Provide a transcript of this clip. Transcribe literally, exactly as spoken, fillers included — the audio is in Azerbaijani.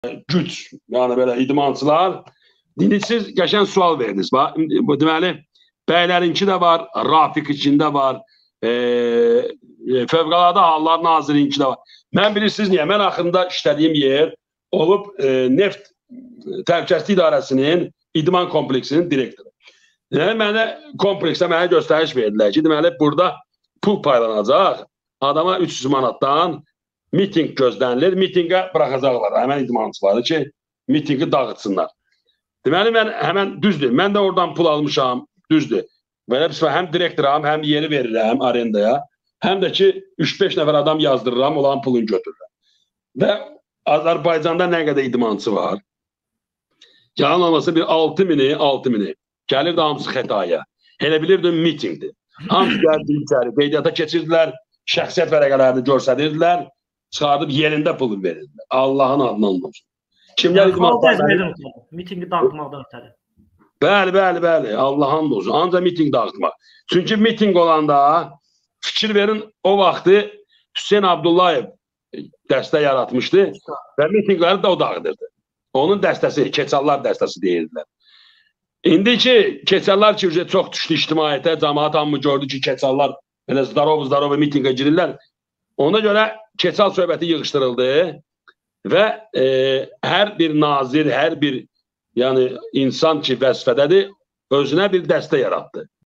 güc, yani belə idmançılar. İndi siz qəşəng sual verdiniz. Bu deməli, bəylərinki də var, Rafiq içində var, e, Fövqəladə Hallar Nazirinki də var. Mən bilirsiniz niyə? Mən axırında işlədiyim yer olub e, Neft Təhlükəsizlik İdarəsinin idman kompleksinin direktoru. Yəni, mənə kompleksdə mənə göstəriş verdilər ki, deməli, burada pul paylanacaq, adama üç yüz manatdan miting gözlənilir, mitingə bıraxacaqlar həmən idmançıları ki, mitingi dağıtsınlar. Deməli, mən həmən düzdür, mən də oradan pul almışam, düzdür. Belə bir həm direktoram, həm yeri verirəm arendaya, həm də ki, üç beş nəfər adam yazdırıram, olan pulunu götürürəm. Və Azərbaycanda nə qədər idmançı var? Yalan olmasa bir altı mini, altı mini. Gəlirdi hamısı xətaya. Elə bilirdim mitingdir. Hamısı gəldi içəri, qeydiyyata keçirdilər, şəxsiyyət vərəqələrini göstərirdilər, çıxardıb yerində pulu verirdilər. Allahın adından olsun. Kimlər idmançılar? Mitingi dağıtmaqdan ötəri. Bəli, bəli, bəli. Allahın olsun. Ancaq miting dağıtmaq. Çünki miting olanda fikir verin, o vaxtı Hüseyin Abdullayev dəstə yaratmışdı və mitingləri də o dağıdırdı. Onun dəstəsi, Keçallar dəstəsi deyirdilər. İndi ki, Keçallar ki, çox düşdü ictimaiyyətə, cəmaat hamı gördü ki, Keçallar belə zdarov-zdarov mitingə girirlər. Ona görə Keçal söhbəti yığışdırıldı və e, hər bir nazir, hər bir yəni insan ki, vəzifədədir, özünə bir dəstə yaratdı.